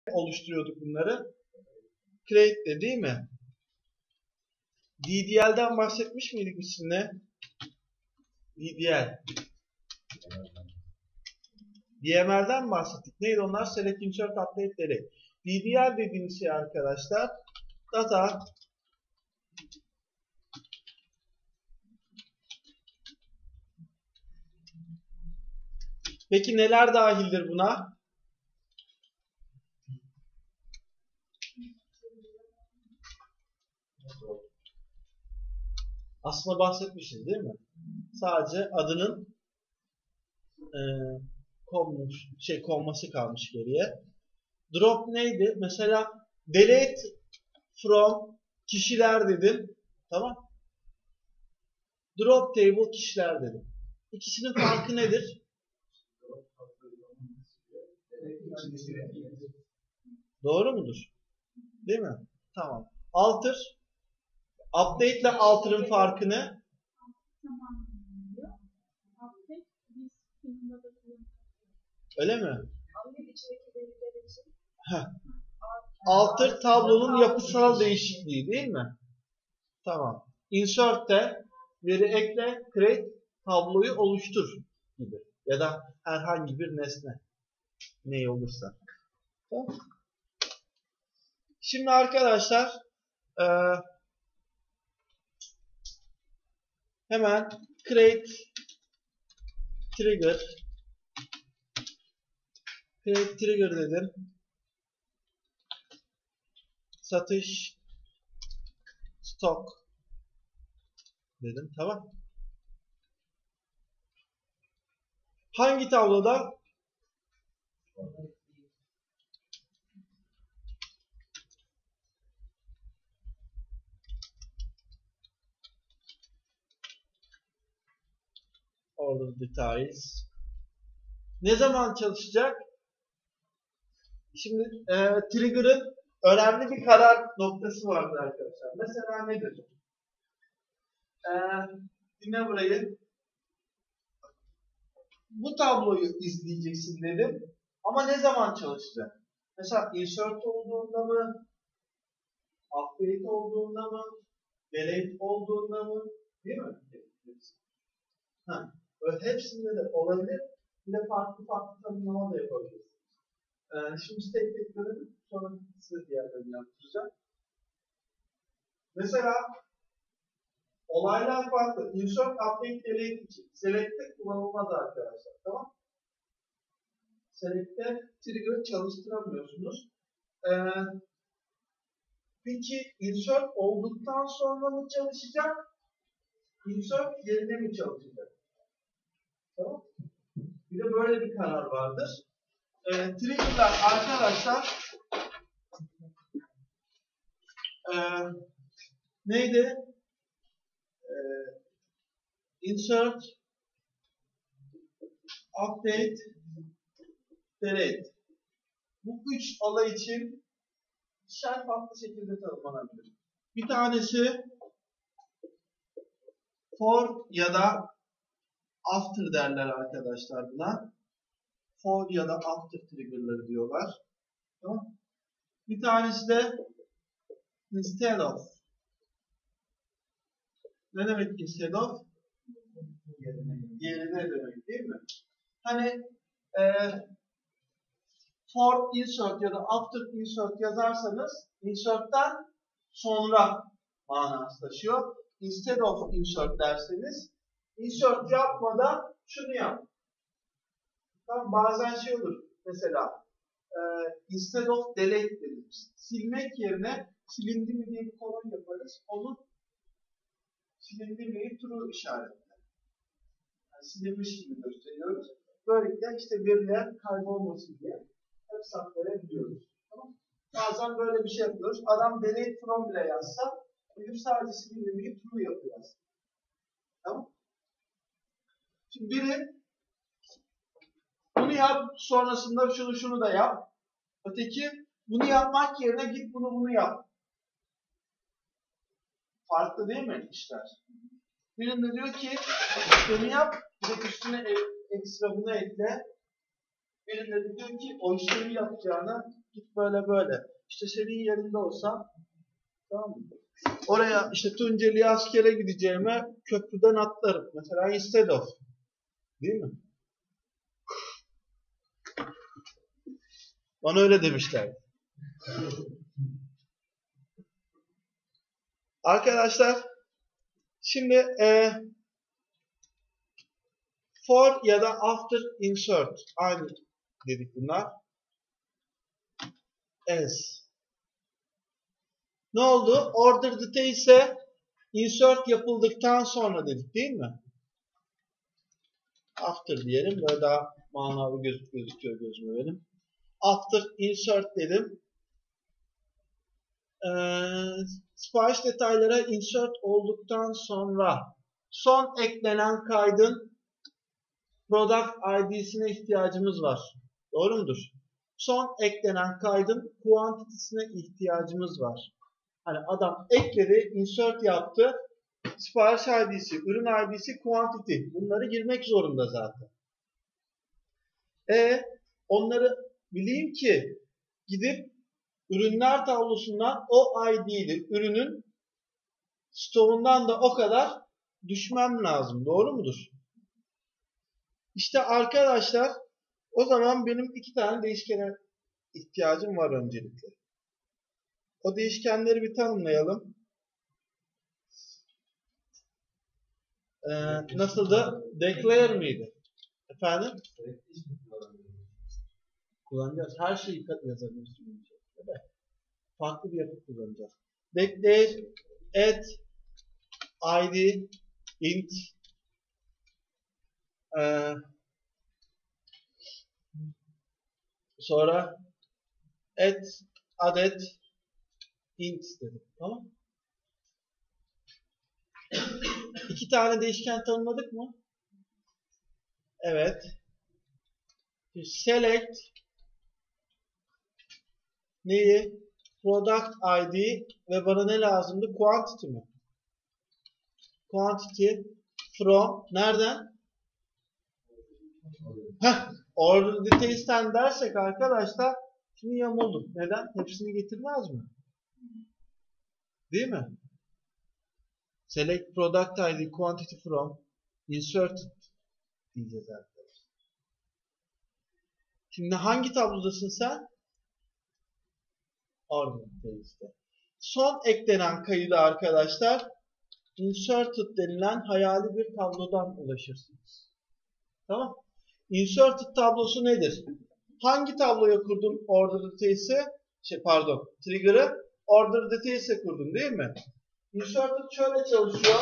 oluşturuyorduk bunları? Create'de değil mi? DDL'den bahsetmiş miydik biz sizinle? DDL. DML'den bahsettik. Neydi onlar? Select, Insert, Update, Delete. DDL dediğimiz şey arkadaşlar data Peki neler dahildir buna? Aslında bahsetmişiz değil mi? Sadece adının konması kalmış geriye. Drop neydi? Mesela delete from kişiler dedim. Tamam. Drop table kişiler dedim. İkisinin farkı nedir? Doğru mudur? Değil mi? Tamam. Alter. Update ile alter'ın farkı ne? Öyle mi? Heh. Alter tablonun yapısal değişikliği değil mi? Tamam. Insert de veri ekle, create tabloyu oluştur gibi. Ya da herhangi bir nesne. Ne olursa. Tamam. Şimdi arkadaşlar hemen create trigger dedim. Satış stock dedim. Tamam. Hangi tabloda? Order details. Ne zaman çalışacak? Şimdi trigger'ın önemli bir karar noktası vardır arkadaşlar. Mesela nedir? Dinle burayı. Bu tabloyu izleyeceksin dedim. Ama ne zaman çalışacak? Mesela insert olduğunda mı? Update olduğunda mı? Delete olduğunda mı? Değil mi? Hepsinde de olabilir. Bir de farklı tanımlama da yapabiliriz. Şimdi tek tek görelim. Sonra size diğerlerini yaptıracağım. Mesela olaylar farklı. Insert, update, delete için. Select'te kullanılmaz arkadaşlar. Tamam? Select'te trigger çalıştıramıyorsunuz. Peki insert olduktan sonra mı çalışacak? Insert yerine mi çalışacak? Tamam? Bir de böyle bir karar vardır. Trigger'lar arkadaşlar neydi? Insert, update, delete. Bu üç olay için ikişer farklı şekilde tanımlanabilir. Bir tanesi for ya da after derler arkadaşlar buna. For ya da after trigger'ları diyorlar. Tamam. Bir tanesi de instead of. Ne demek instead of? Yerine demek değil mi? Hani for insert ya da after insert yazarsanız insert'ten sonra manası taşıyor. Instead of insert derseniz insert yapmadan şunu yap. Tamam, bazen şey olur. Mesela instead of delete denir. Silmek yerine silindi mi diye bir kolon yaparız. Onu silindi mi true işaretler. Yani silinmiş gibi gösteriyoruz. Böylelikle işte veriler kaybolmasın diye hep saklayabiliyoruz. Tamam. Bazen böyle bir şey yapıyoruz. Adam delete from bile yazsa gidip sadece silindi mi true yapıyor aslında. Tamam. Şimdi biri bunu yap, sonrasında şunu da yap. Öteki bunu yapmak yerine git bunu yap. Farklı değil mi işler? Birinde diyor ki şunu yap, bir de üstüne ekstra bunu ekle. Birileri diyor ki o işlemi yapacağına git böyle böyle. İşte senin yerinde olsam, tamam mı? Oraya işte Tunceli'ye askere gideceğime köprüden atlarım. Mesela instead of. Değil mi? Bana öyle demişler. Arkadaşlar şimdi for ya da after insert aynı dedik bunlar. As. Ne oldu? Order detail ise insert yapıldıktan sonra dedik değil mi? After diyelim. Böyle daha manalı gözüküyor gözüme benim. After insert dedim. Sipariş detaylara insert olduktan sonra son eklenen kaydın product ID'sine ihtiyacımız var. Doğru mudur? Son eklenen kaydın quantity'sine ihtiyacımız var. Hani adam ekledi, insert yaptı. Sipariş ID'si, ürün ID'si, quantity. Bunları girmek zorunda zaten. Onları bileyim ki gidip ürünler tablosundan o ID'li ürünün stoğundan da o kadar düşmem lazım. Doğru mudur? İşte arkadaşlar o zaman benim 2 tane değişkene ihtiyacım var öncelikle. O değişkenleri bir tanımlayalım. Nasıldı? Declare miydi? Efendim? Kullanacağız. Her şeyi yazabiliriz. Farklı bir yapı kullanacağız. Declare add id int sonra add int dedim. Tamam. 2 tane değişken tanımladık mı? Evet. Select neyi? Product ID ve bana ne lazımdı? Quantity mi? Quantity from nereden? Order details'ten dersek arkadaşlar şimdi yamulduk. Neden? Hepsini getirmez mi? Değil mi? Select product ID quantity from inserted diyeceğiz arkadaşlar. Şimdi hangi tablodasın sen? Order details'te. Son eklenen kayıda arkadaşlar inserted denilen hayali bir tablodan ulaşırsınız. Tamam? Inserted tablosu nedir? Hangi tabloya kurdun order details'i? Trigger'ı order details'e kurdun değil mi? Inserted şöyle çalışıyor.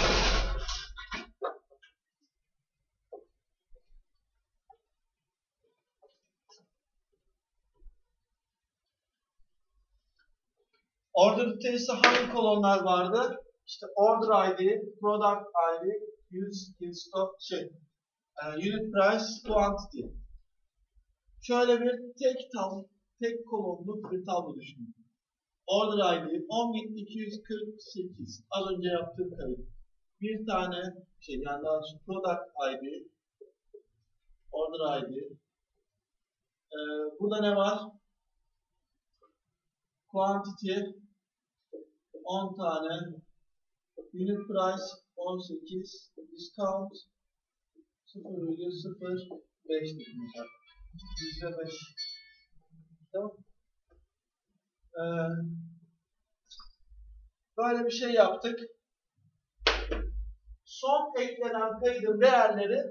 Order details'te hangi kolonlar vardı? İşte order ID, product ID, unit price, quantity. Şöyle bir tek kolonluk bir tablo düşünün. Order ID 10.248. Az önce yaptığım kayıt. Bir tane yani daha sonra product ID, order ID. Burada ne var? Quantity 10 tane. Unit price 18. Discount 0,05 dedim. %5. Tamam. Böyle bir şey yaptık. Son eklenen kaydın değerleri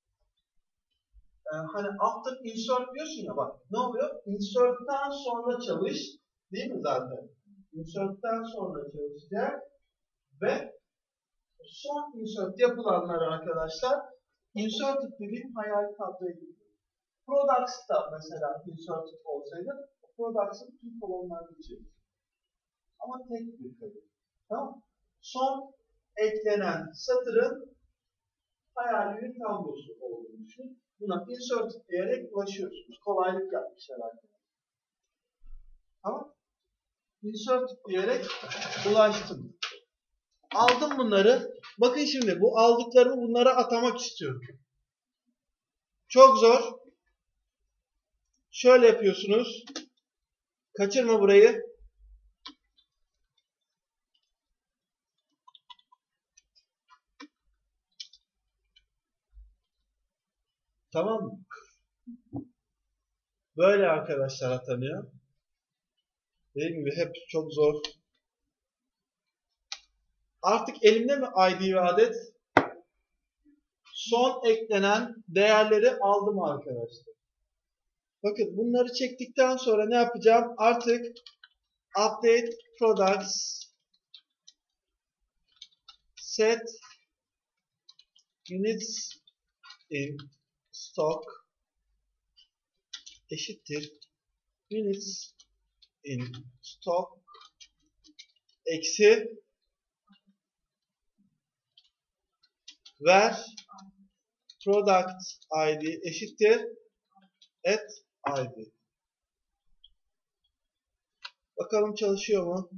hani after insert diyorsun ya bak ne oluyor? Insert'ten sonra çalış değil mi zaten? Insert'ten sonra çalışacak ve son insert yapılanlar arkadaşlar inserted dediğim hayali tabloya gidiyor. Products'ta mesela inserted olsaydı Products'ın tüm kolonlarını içerir. Ama tek bir kayıt. Tamam. Son eklenen satırın hayali bir tablosu olduğunu düşünün. Buna insert diyerek ulaşıyorsunuz. Kolaylık yapmışlar arkadaşlar. Tamam. Insert diyerek ulaştım. Aldım bunları. Bakın şimdi bu aldıklarımı bunlara atamak istiyorum. Çok zor. Şöyle yapıyorsunuz. Kaçırma burayı. Tamam mı? Böyle arkadaşlar atanıyor. Dediğim gibi hep çok zor. Artık elimde mi ID ve adet? Son eklenen değerleri aldım arkadaşlar. Bakın bunları çektikten sonra ne yapacağım? Artık update products set units in stock eşittir units in stock eksi where product id eşittir at id. Bakalım çalışıyor mu?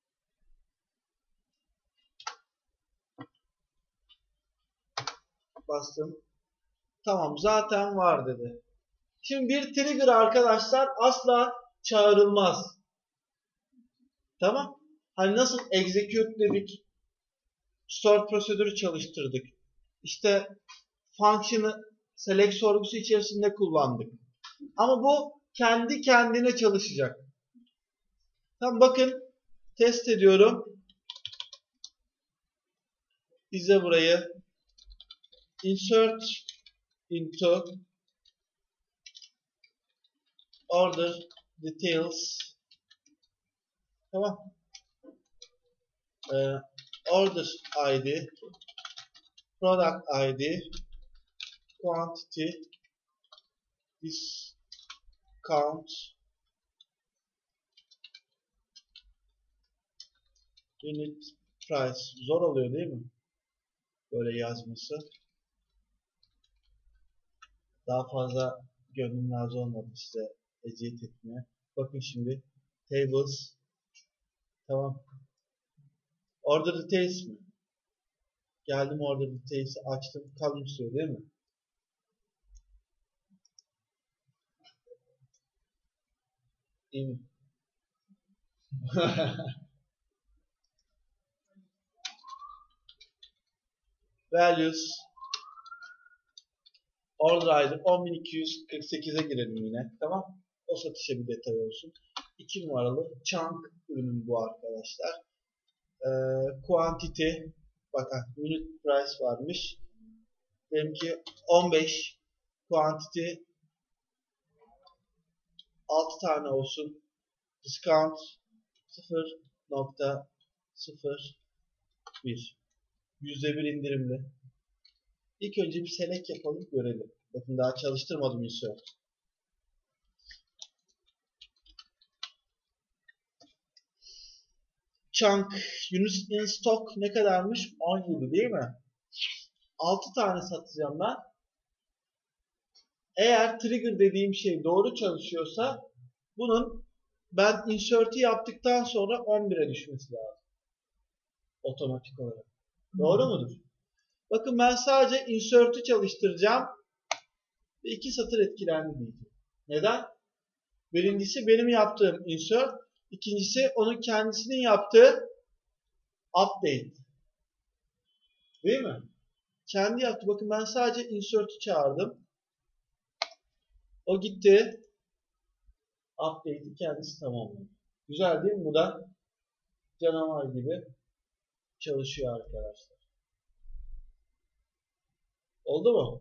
Bastım. Tamam, zaten var dedi. Şimdi bir trigger arkadaşlar asla çağrılmaz. Tamam. Hani nasıl execute dedik, store prosedürü çalıştırdık. İşte function'ı select sorgusu içerisinde kullandık. Ama bu kendi kendine çalışacak. Tamam, bakın test ediyorum. İzle burayı. Insert into order details. Tamam. Order ID, product ID, quantity, discount, unit price. Zor oluyor değil mi? Böyle yazması. Daha fazla gönlüm razı olmadı size eziyet etmeye. Bakın şimdi tables. Tamam. Order details mi? Geldim, order details'i açtım. Column istiyor değil mi? İyi mi? Values order item 10.248'e girelim yine. Tamam. O satışa bir detay olsun. 2 numaralı chunk ürünüm bu arkadaşlar. Quantity, bakın unit price varmış. Diyelim ki 15, quantity 6 tane olsun. Discount 0.01, %1 indirimli. İlk önce bir select yapalım, görelim. Bakın daha çalıştırmadım insert. Chunk units in stock ne kadarmış? 17 değil mi? 6 tane satacağım ben. Eğer trigger dediğim şey doğru çalışıyorsa bunun ben insert'i yaptıktan sonra 11'e düşmesi lazım. Otomatik olarak. Doğru mudur? Bakın ben sadece insert'ü çalıştıracağım ve 2 satır etkilendi diyeceğim. Neden? Birincisi benim yaptığım insert, ikincisi onun kendisinin yaptığı update. Değil mi? Kendi yaptı. Bakın ben sadece insert'ü çağırdım. O gitti. Update'i kendisi tamamladı. Güzel değil mi? Bu da canavar gibi çalışıyor arkadaşlar. Oldu mu?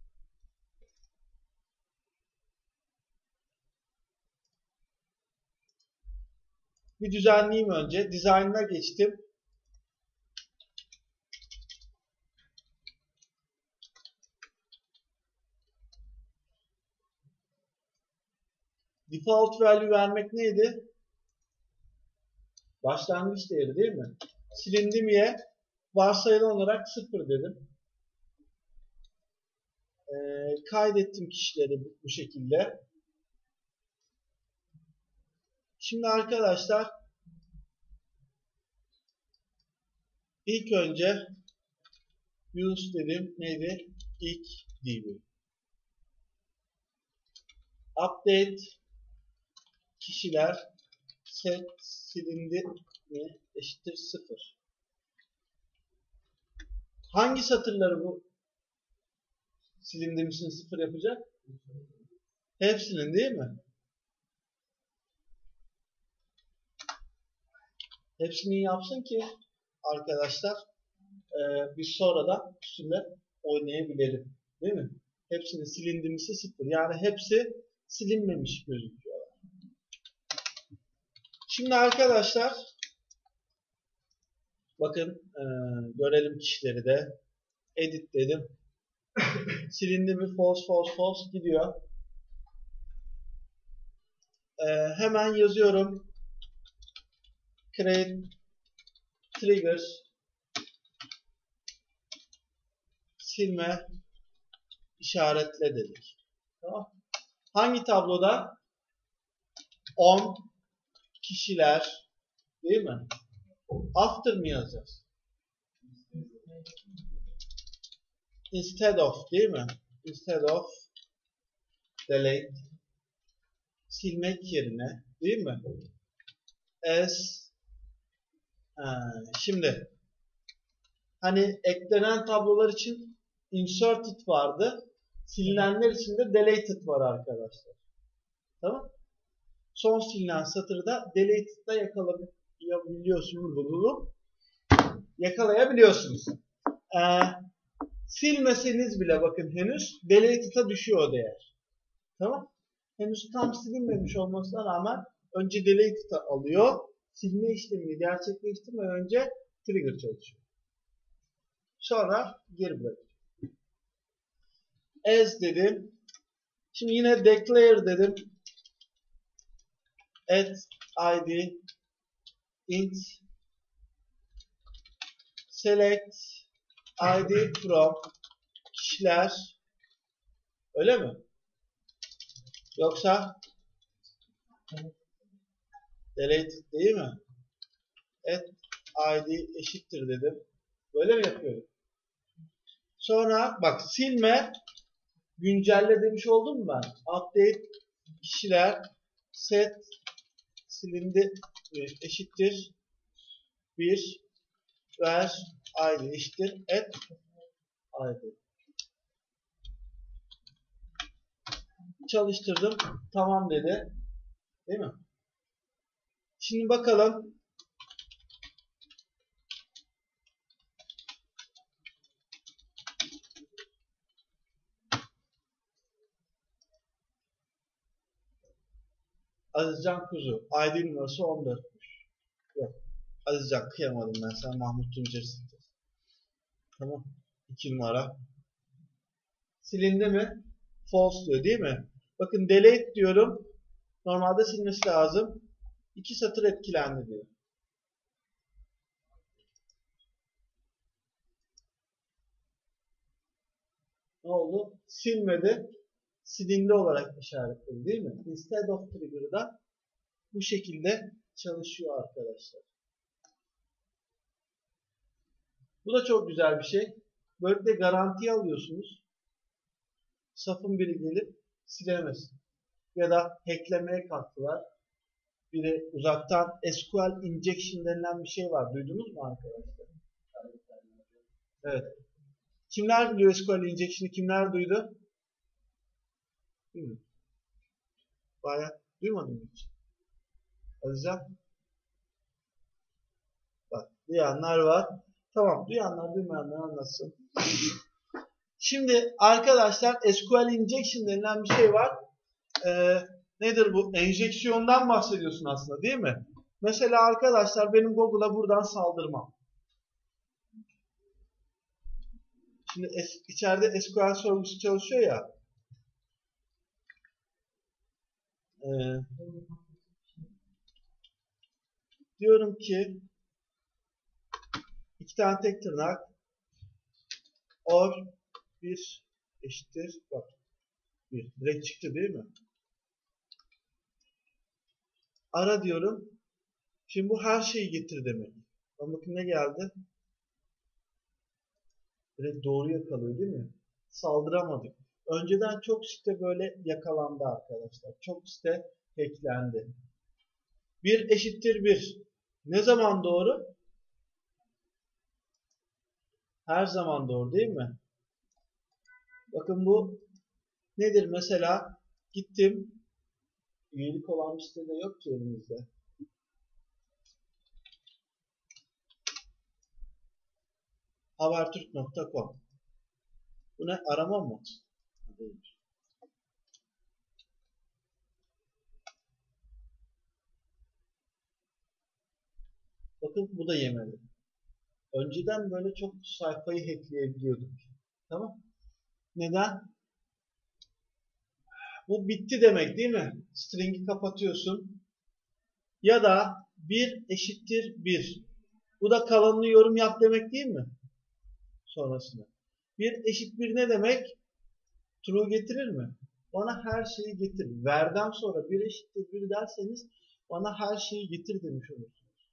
Bir düzenleyeyim önce. Design'a geçtim. Default value vermek neydi? Başlangıç değeri değil mi? Silindim ye. Varsayılan olarak 0 dedim. Kaydettim kişileri bu şekilde. Şimdi arkadaşlar ilk önce use dedim. Neydi? İlk DB. update kişiler set silindi mi eşittir 0. Hangi satırları bu silindirmişin 0 yapacak? Hepsinin değil mi? Hepsini yapsın ki arkadaşlar biz sonradan üstünde oynayabilelim. Değil mi? Hepsinin silindirmişi 0. Yani hepsi silinmemiş gözüküyor. Şimdi arkadaşlar bakın görelim kişileri de. Edit dedim. Silindi mi? False, false, false gidiyor. Hemen yazıyorum. Create triggers silme işaretle dedik. Tamam. Hangi tabloda? On kişiler değil mi? After mı yazacağız? Instead of değil mi? Instead of delete silmek yerine değil mi? As şimdi hani eklenen tablolar için inserted vardı. Silinenler için de deleted var arkadaşlar. Tamam? Son silinen satırda deleted'da yakalayabiliyorsunuz bunu. Yakalayabiliyorsunuz. Silmeseniz bile bakın henüz deleted'a düşüyor o değer. Tamam? Henüz tam silinmemiş olmasına rağmen önce deleted'a alıyor. Silme işlemini gerçekleştirmeden önce trigger çalışıyor. Sonra geri bırakıyor. As dedim. Şimdi yine declare dedim. Add id int select id from kişiler. Öyle mi? Yoksa delete değil mi? Add id eşittir dedim. Böyle mi yapıyorum? Sonra bak silme güncelle demiş oldum mu ben? Update kişiler set silindi eşittir 1 ver id eşittir add id. Çalıştırdım. Tamam dedi. Değil mi? Şimdi bakalım. Azizcan Kuzu. ID numarası 14'müş. Yok. Azizcan kıyamadım ben sana. Mahmut Tuncer'sin. Tamam. 2 numara. Silindi mi? False diyor değil mi? Bakın delete diyorum. Normalde silmesi lazım. 2 satır etkilendi diyor. Ne oldu? Silmedi. Silindi olarak işaretledi değil mi? Instead of trigger'da bu şekilde çalışıyor arkadaşlar. Bu da çok güzel bir şey. Böylelikle garantiye alıyorsunuz. Safın biri gelip silemesin. Ya da hacklemeye kalktılar. Bir de uzaktan SQL injection denilen bir şey var. Duydunuz mu arkadaşlar? Evet. Kimler biliyor SQL injection'ı? Kimler duydu? Bayağı duymadım hiç. Azizcan. Bak duyanlar var. Tamam duyanlar duymayanlar anlatsın. Şimdi arkadaşlar SQL injection denilen bir şey var. Nedir bu? Enjeksiyondan bahsediyorsun aslında değil mi? Mesela arkadaşlar benim Google'a buradan saldırmam. Şimdi içeride SQL servisi çalışıyor ya. Diyorum ki 2 tane tek tırnak or 1 eşittir bak 1 direkt çıktı değil mi? Ara diyorum. Şimdi bu her şeyi getir demek. Ama bakın ne geldi? Direkt doğru yakalıyor değil mi? Saldıramadık. Önceden çok site böyle yakalandı arkadaşlar. Çok site hacklendi. 1 eşittir 1. Ne zaman doğru? Her zaman doğru değil mi? Bakın bu nedir? Mesela gittim. Üyelik olan bir site de yok ki elimizde. Habertürk.com. Bu ne? Arama mı? Değil. Bakın bu da yemedi. Önceden böyle çok sayfayı hackleyebiliyorduk. Tamam. Neden? Bu bitti demek değil mi? String'i kapatıyorsun. Ya da 1 eşittir 1. Bu da kalanını yorum yap demek değil mi? Sonrasında. 1 eşit 1 ne demek? True getirir mi? Bana her şeyi getir. Verden sonra 1 eşittir 1 derseniz bana her şeyi getir demiş olursunuz.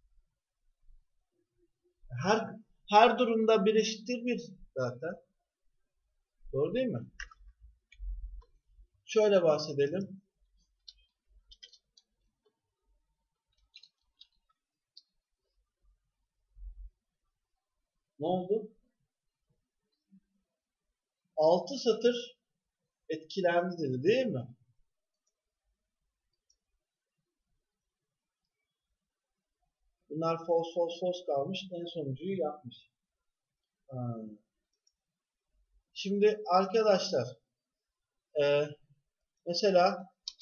Her durumda 1 eşittir 1 zaten. Doğru değil mi? Şöyle bahsedelim. Ne oldu? 6 satır etkilendi dedi değil mi? Bunlar false false false kalmış. En sonuncuyu yapmış. Şimdi arkadaşlar mesela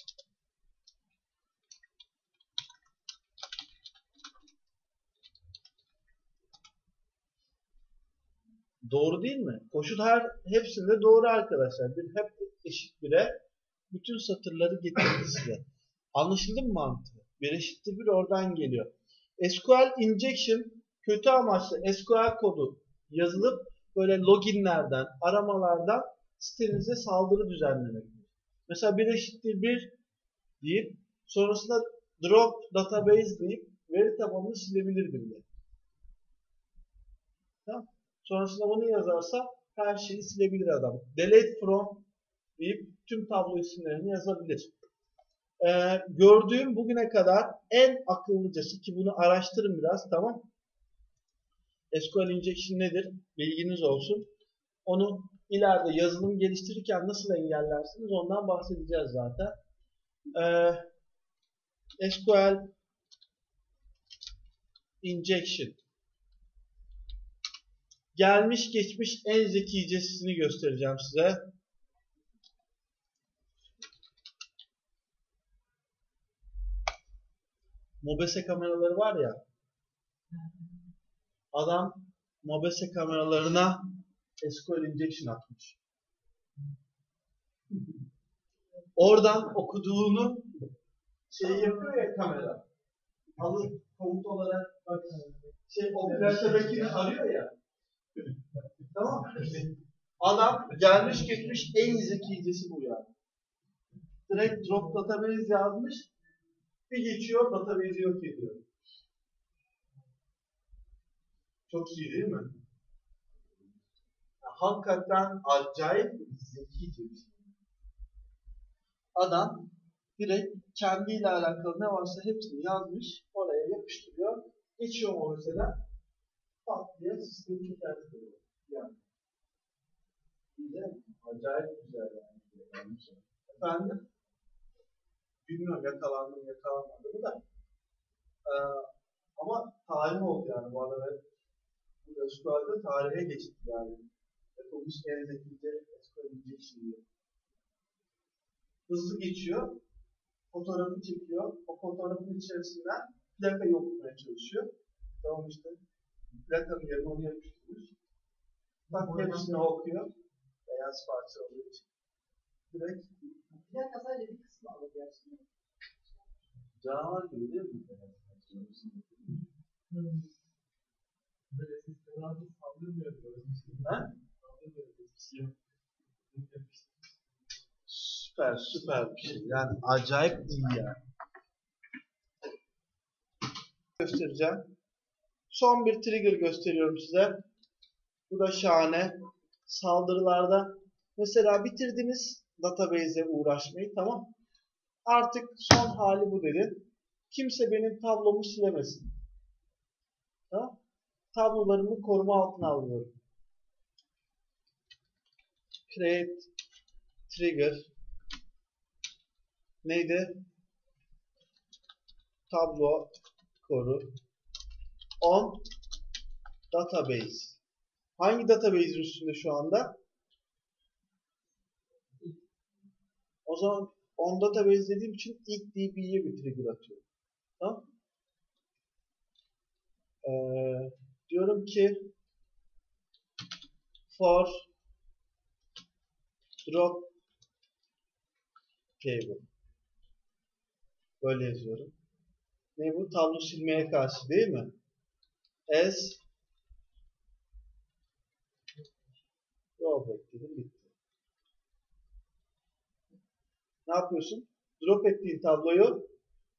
doğru değil mi? Koşul hepsinde doğru arkadaşlar. Bir hep eşit 1'e bütün satırları getirdi size. Anlaşıldı mı mantığı? 1 eşittir 1 oradan geliyor. SQL injection kötü amaçlı SQL kodu yazılıp böyle loginlerden, aramalardan sitenize saldırı düzenlemektir. Mesela 1 eşittir 1 deyip sonrasında drop database deyip veri tabanını silebilir bile. Tamam. Sonrasında bunu yazarsa her şeyi silebilir adam. Delete from deyip tüm tablo isimlerini yazabilir. Gördüğüm bugüne kadar en akıllıcası ki bunu araştırın biraz, tamam. SQL injection nedir? Bilginiz olsun. Onu ileride yazılım geliştirirken nasıl engellersiniz ondan bahsedeceğiz zaten. SQL injection. Gelmiş geçmiş en zekicesini göstereceğim size. Mobese kameraları var ya. Adam Mobese kameralarına SQL injection atmış. Oradan okuduğunu yapıyor ya kamera. Alıp komut olarak bak operatördekini arıyor ya. Tamam mı? Adam gelmiş geçmiş en zekicesi bu yani. Direkt drop database yazmış. Bir geçiyor database'i yok ediyor. Çok iyi değil mi? Hakikaten acayip zekice bir şey. Adam direkt kendiyle alakalı ne varsa hepsini yazmış, oraya yapıştırıyor, geçiyor o mesela, pat diye sistemi çökertiyor. Yani. İyi de acayip güzel yani. Efendim? Bilmiyorum yakalanmadım da. Ama tarih oldu yani bu arada. Bu SQL'de tarihe geçti yani. Yapılmış en zekice SQL injection diye. Hızlı geçiyor, fotoğrafı çekiyor, o fotoğrafın içerisinden plakayı okumaya çalışıyor. Tamam işte, plakanın yerine onu yapıştırmış. Tak hepsini okuyor, beyaz parça olduğu için. Direkt. Plaka sadece bir kısmı alır gerçekten. Canavar gibi değil mi? Böyle sistemlerde saldırmıyor. Ha? Süper bir şey. Yani acayip iyi yani. Göstereceğim. Son bir trigger gösteriyorum size. Bu da şahane. Saldırılarda Mesela bitirdiniz database'e uğraşmayı, tamam. Artık son hali bu dedi. Kimse benim tablomu silemesin. Tamam. Tablolarımı koruma altına alıyorum. Create trigger neydi? Tablo koru on database. Hangi database'in üstünde şu anda? O zaman on database dediğim için ilk DB'ye bir trigger atıyorum. Tamam. Diyorum ki for drop table. Böyle yazıyorum. Ne bu? Tablo silmeye karşı değil mi? As drawback dedim, bitti. Ne yapıyorsun? Drop ettiğin tabloyu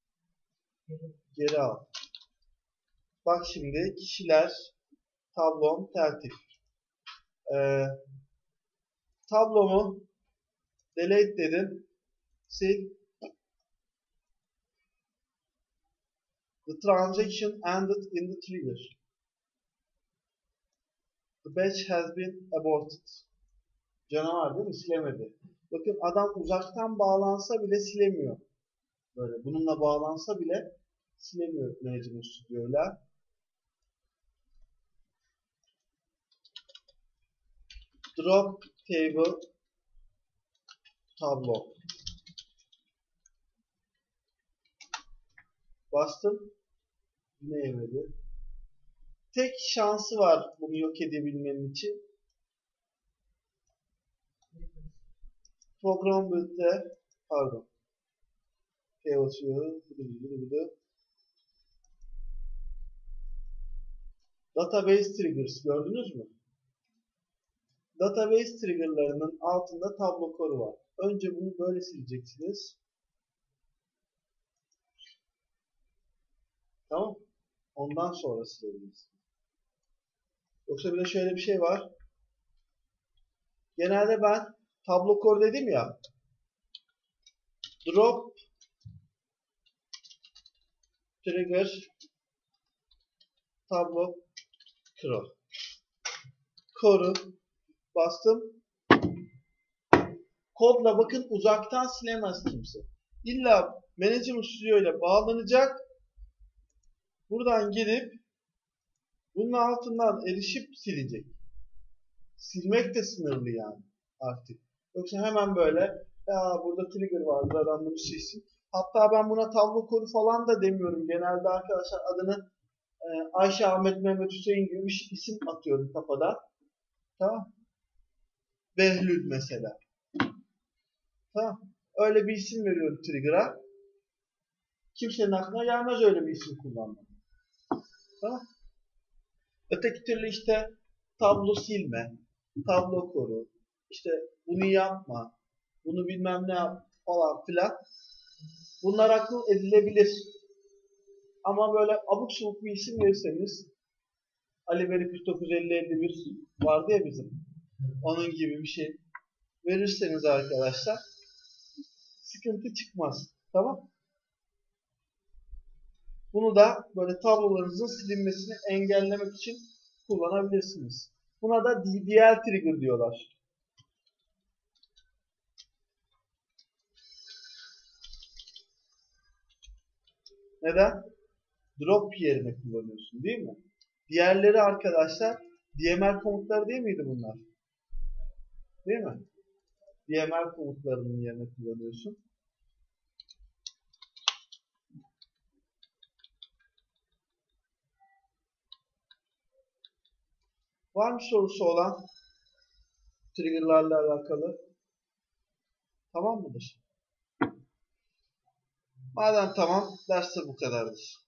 geri al. Bak şimdi kişiler, tablom tertip. Tablomu delete dedim. Sil. The transaction ended in the trigger. The batch has been aborted. Canavar değil mi? Silemedi. Bakın adam uzaktan bağlansa bile silemiyor. Böyle bununla bağlansa bile silemiyor Management Studio'yla. Drop table tablo. Bastım. Yine yemedi. Tek şansı var bunu yok edebilmenin için. Program build'de pardon. Basıyorum. Database triggers gördünüz mü? Database triggerlarının altında tablo koru var. Önce bunu böyle sileceksiniz. Tamam. Ondan sonra silebilirsiniz. Yoksa bir de şöyle bir şey var. Genelde ben tablo koru dedim ya. Drop trigger tablo koru bastım. Kodla bakın uzaktan silemez kimse. İlla Management Studio ile bağlanacak. Buradan gidip bunun altından erişip silecek. Silmek de sınırlı yani artık. Yoksa hemen böyle ya burada trigger vardır adam bunu silsin. Hatta ben buna tablo koru falan da demiyorum. Genelde arkadaşlar adını Ayşe, Ahmet, Mehmet, Hüseyin gibi bir isim atıyorum kafada. Tamam. Behlül mesela. Tamam. Öyle bir isim veriyorum trigger'a. Kimsenin aklına gelmez öyle bir isim kullanmak. Tamam. Öteki türlü işte tablo silme, tablo koru, işte bunu yapma, bunu bilmem ne yap falan filan. Bunlar akıl edilebilir. Ama böyle abuk subuk bir isim verirseniz Ali Veli 495051 vardı ya bizim. Onun gibi bir şey verirseniz arkadaşlar sıkıntı çıkmaz. Tamam. Bunu da böyle tablolarınızın silinmesini engellemek için kullanabilirsiniz. Buna da DDL trigger diyorlar. Neden? Drop yerine kullanıyorsun değil mi? Diğerleri arkadaşlar DML komutları değil miydi bunlar? Değil mi? DML komutlarının yerine kullanıyorsun. Var mı sorusu olan triggerlarla alakalı? Tamam mıdır? Madem tamam, derste bu kadardır.